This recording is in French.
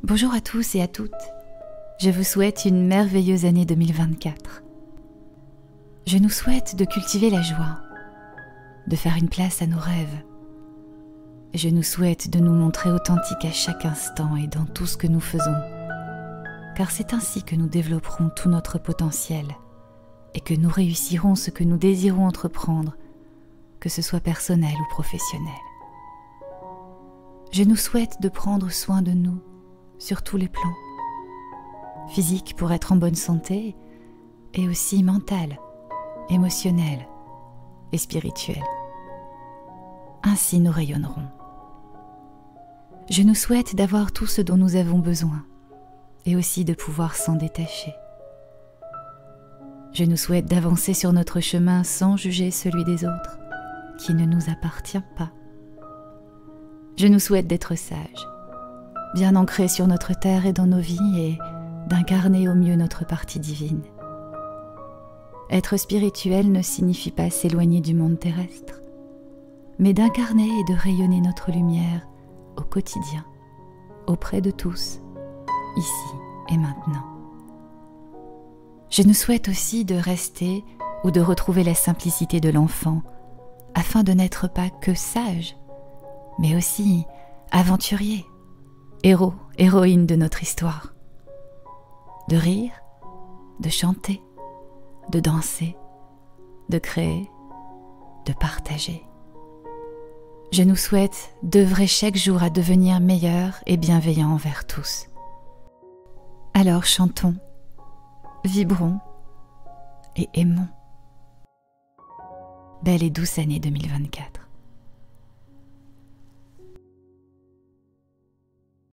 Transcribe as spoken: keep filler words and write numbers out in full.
Bonjour à tous et à toutes. Je vous souhaite une merveilleuse année deux mille vingt-quatre. Je nous souhaite de cultiver la joie, de faire une place à nos rêves. Je nous souhaite de nous montrer authentiques à chaque instant et dans tout ce que nous faisons, car c'est ainsi que nous développerons tout notre potentiel et que nous réussirons ce que nous désirons entreprendre, que ce soit personnel ou professionnel. Je nous souhaite de prendre soin de nous sur tous les plans, physique pour être en bonne santé et aussi mental, émotionnel et spirituel. Ainsi nous rayonnerons. Je nous souhaite d'avoir tout ce dont nous avons besoin et aussi de pouvoir s'en détacher. Je nous souhaite d'avancer sur notre chemin sans juger celui des autres, qui ne nous appartient pas. Je nous souhaite d'être sages, bien ancrés sur notre terre et dans nos vies et d'incarner au mieux notre partie divine. Être spirituel ne signifie pas s'éloigner du monde terrestre, mais d'incarner et de rayonner notre lumière au quotidien, auprès de tous, ici et maintenant. Je nous souhaite aussi de rester ou de retrouver la simplicité de l'enfant, afin de n'être pas que sage, mais aussi aventurier, héros, héroïne de notre histoire. De rire, de chanter, de danser, de créer, de partager. Je nous souhaite d'œuvrer chaque jour à devenir meilleurs et bienveillants envers tous. Alors chantons, vibrons et aimons. Belle et douce année deux mille vingt-quatre.